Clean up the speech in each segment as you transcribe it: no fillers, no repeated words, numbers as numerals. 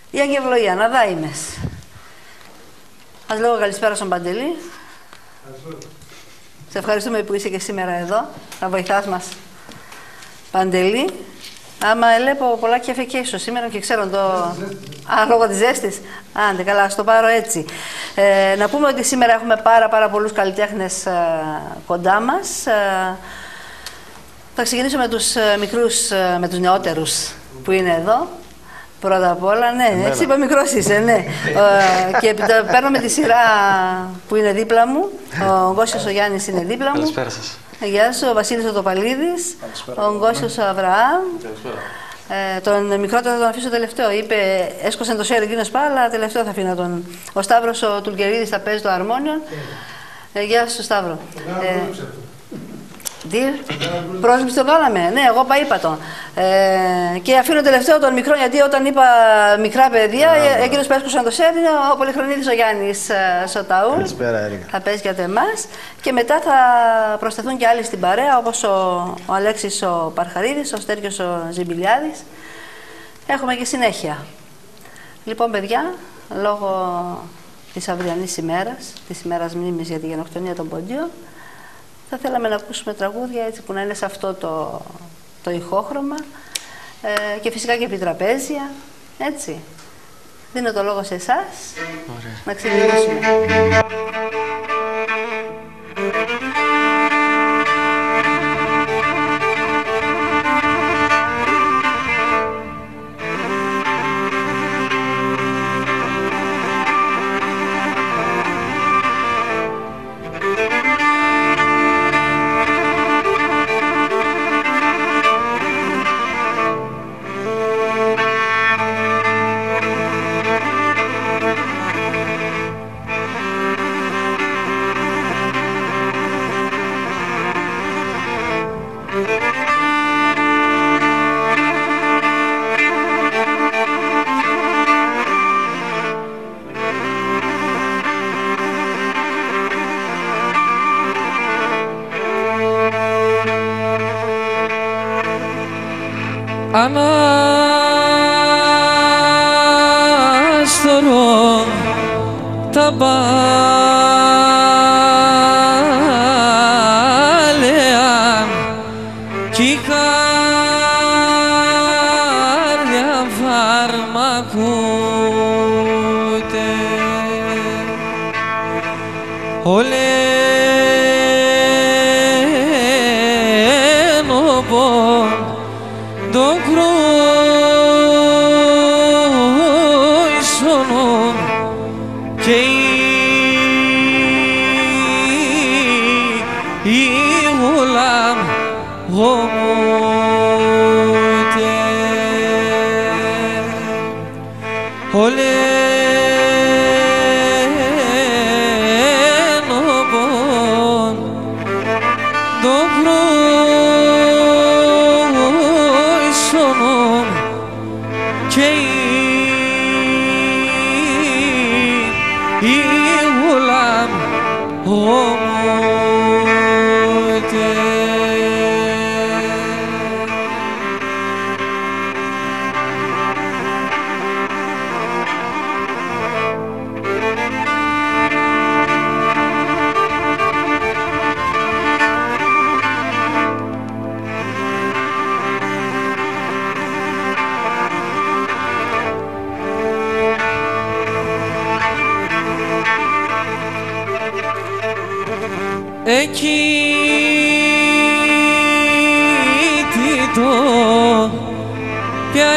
Η Αγγευλογία, να δά ημες. Ας λέγω καλησπέρα στον Παντελή. Σε ευχαριστούμε που είσαι και σήμερα εδώ, να βοηθάς μας. Παντελή, άμα ελέπω πολλά κεφεκέσιο σήμερα και ξέρω το... Α, λόγω της ζέστης. Άντε, καλά, ας το πάρω έτσι. Να πούμε ότι σήμερα έχουμε πάρα πολλούς καλλιτέχνες κοντά μας. Θα ξεκινήσω με τους μικρούς, με τους νεότερους που είναι εδώ. Πρώτα απ' όλα, ναι, έτσι είπα μικρός είσαι, ναι. Και παίρνω με τη σειρά που είναι δίπλα μου. Ο Γκώσιος ο Γιάννης είναι δίπλα μου. Καλησπέρα σας. Γεια σου, ο Βασίλης ο Τοπαλίδης. Ο Γκώσιος ο Αβραάμ. Τον μικρότερο θα τον αφήσω τελευταίο. Είπε, έσκωσε το σέρι εκείνος πάρα, αλλά τελευταίο θα αφήνω τον. Ο Σταύρος ο Τουλκερίδης θα παίζει το αρμόνιον. Γεια σου, Σταύρο. Τι, πρόσληψη το κάναμε. Ναι, εγώ είπα τον. Και αφήνω τελευταίο τον μικρό, γιατί όταν είπα μικρά παιδιά, εκείνος που έσκουσαν το σέρι είναι ο Πολυχρονίδης ο Γιάννης Σωταούλ. Καλησπέρα, Έρικα. Θα παίζει για εμάς. Και μετά θα προσθεθούν και άλλοι στην παρέα, όπως ο Αλέξης ο Παρχαρίδης, ο Στέριος ο Ζιμπηλιάδης. Έχουμε και συνέχεια. Λοιπόν, παιδιά, λόγω της αυριανής ημέρας, της ημέρας μνήμης για τη γενοκτονία των Ποντίων, θα θέλαμε να ακούσουμε τραγούδια έτσι που να είναι σε αυτό το ηχόχρωμα και φυσικά και επιτραπέζια, έτσι. Δίνω το λόγο σε εσάς. Ωραία. Να ξεκινήσουμε. Ανάστορω τα μπάλαια κι η καρδιά φαρμακούται ολένο πον το κρόισονο και η γουλάμ γομούτε ολένο πον το κρόισονο και η γουλάμ γομούτε. Εκεί τι το πια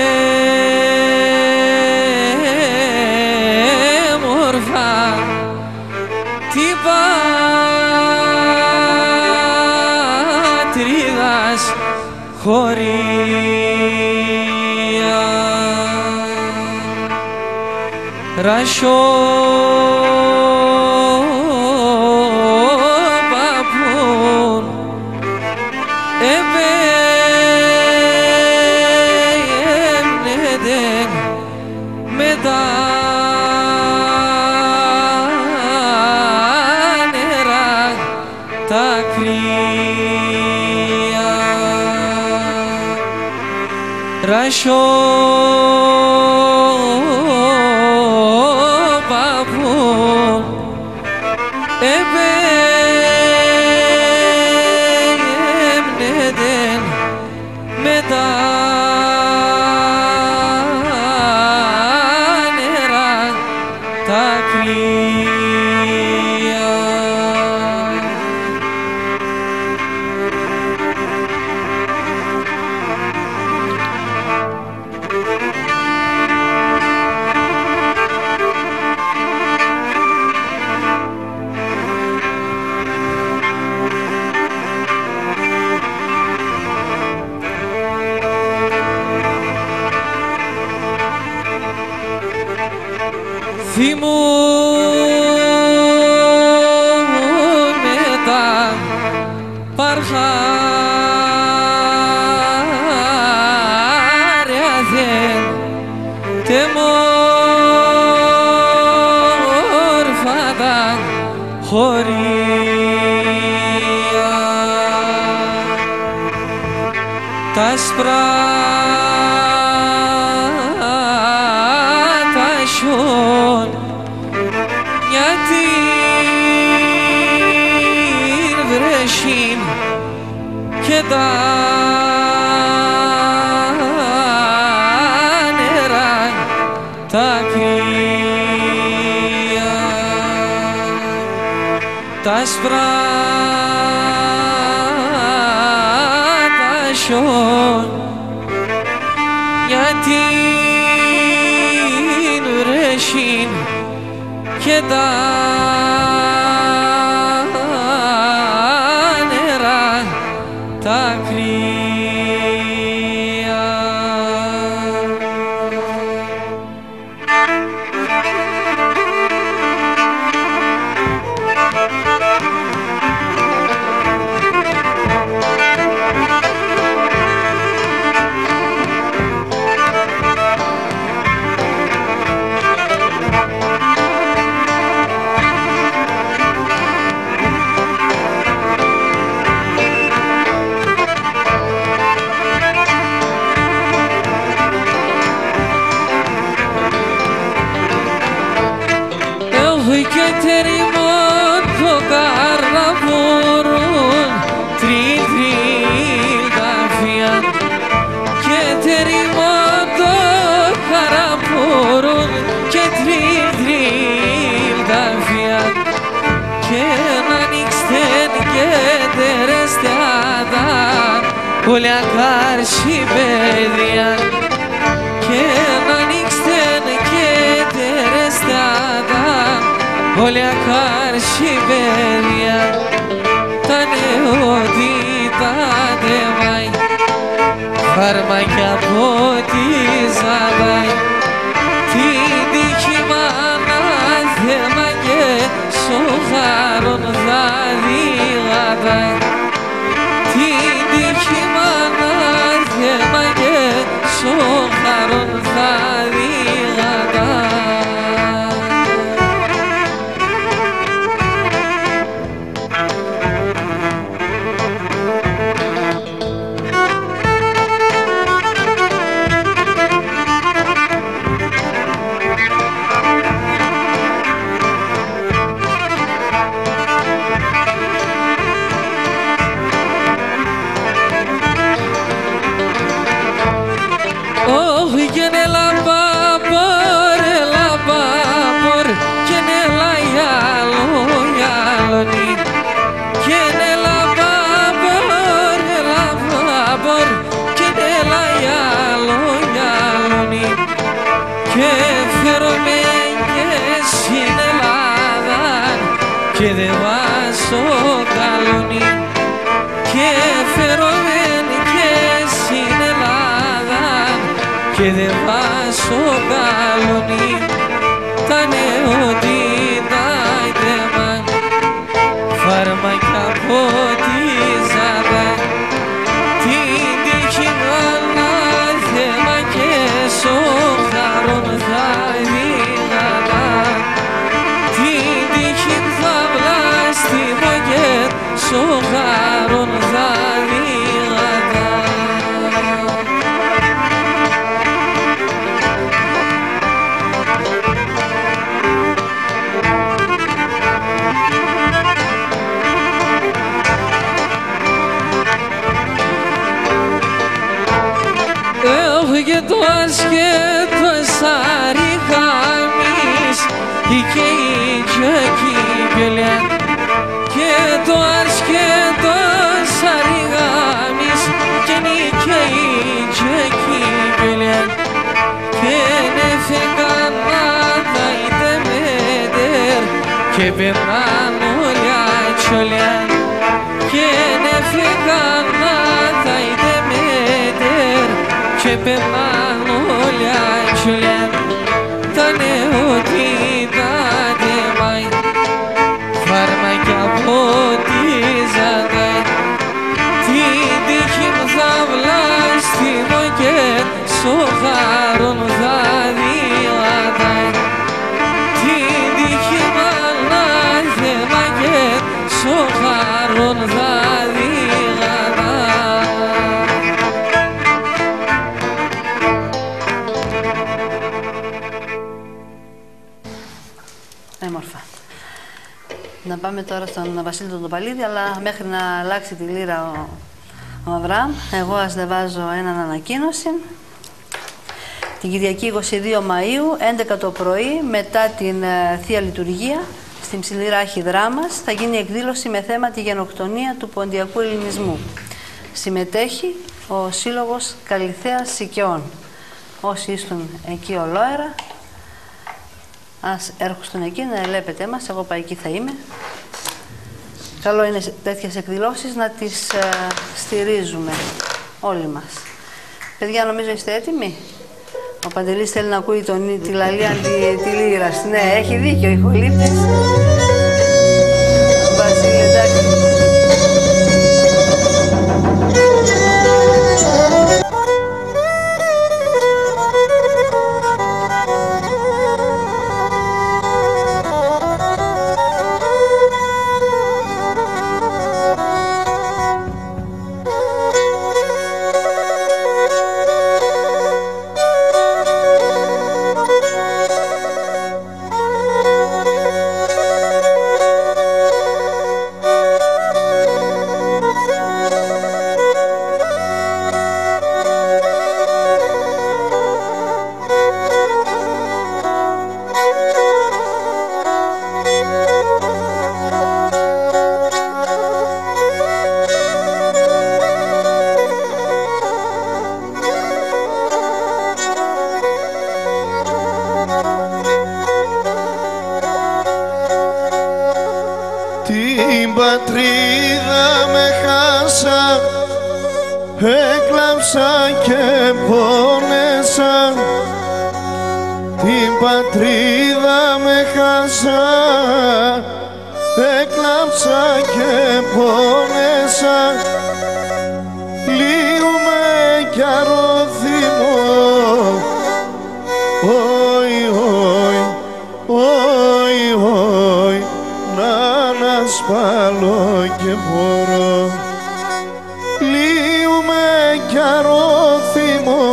έμορφα τι πατρίδας χωρία ρασιό με τα νερά τα κρύα ρασιό θυμούμαι τα παρχάρια δεν τεμόρφα τα χωρία τα σπράτα σιών γιατί βρέσιν και τα νερά τα κρύα τα σπράτα σιών γιατί βρέσιν και τα νερά τα κρύα. Και τεριμόν το καραβούρουν τριν-τριν τα φιά και τεριμόν το καραβούρουν και τριν-τριν τα φιά και να ανοίξτεν και τερεστιάταν όλα κάρσι παιδιά και να ανοίξτεν και τερεστιάταν όλα κάρσι παιδιά τα νεότητα τεμάει φάρμακια από τη ζαδάει την τύχη μάνα θέμα και σοχάρον θα διγαδάει την τύχη μάνα θέμα και σοχάρον θα διγαδάει. Και φέρομαι και στην Ελλάδα και δεν βάζω καλονί και φέρομαι και στην Ελλάδα και δεν βάζω καλονί τα νεότητα ητεμάν φάρμακα από τη ζαδά την τύχη μάνα θέμα και σοχάρον θα διγαδά την τύχη θα βλάστημα και σοχάρον θα διγαδά. Και το ασκέτο σαριγάμις και η τζακή πελιά και το ασκέτο σαριγάμις και η τζακή πελιά και νεφεγαν τα είτε μέτερ και περνάν όλα τσολιά και νεφεγαν τα είτε μέτερ και περνάν όλα τσολιά τα νεότητα όμορφα. Να πάμε τώρα στον Βασίλη τον Τοπαλίδη, αλλά μέχρι να αλλάξει τη λύρα ο Αβραάμ, εγώ ας διαβάζω έναν ανακοίνωση. Την Κυριακή 22 Μαΐου, 11 το πρωί, μετά την Θεία Λειτουργία, στην Ψηλή Ράχη Δράμας, θα γίνει εκδήλωση με θέμα τη γενοκτονία του ποντιακού ελληνισμού. Συμμετέχει ο Σύλλογος Καλυθέας Σικαιών. Όσοι ήσουν εκεί ολόερα, ας έρχουνταν εκεί να ελέπετε μας, εγώ πάει εκεί θα είμαι. Καλό είναι τέτοιες εκδηλώσεις να τις στηρίζουμε όλοι μας. Παιδιά, νομίζω είστε έτοιμοι. Ο Παντελής θέλει να ακούει τη λαλία τη λύρας. Ναι, έχει δίκιο, η χολύπτης. Βασίλη, εντάξει. Την πατρίδα με χάσα, έκλαψα και πόνεσα. Την πατρίδα με χάσα, έκλαψα και πόνεσα. Λύουμε κι αρωθυμώ, όι, όι, όι, όι, να σπάλω και μπορώ. Λύουμε κι αρωθυμώ,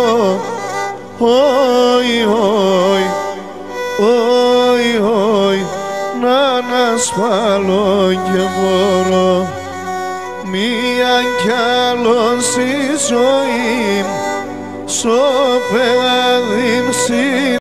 όι, όι, όι, όι, να σπάλω και μπορώ. Μία κι άλλον στη ζωή, σω παιδάδι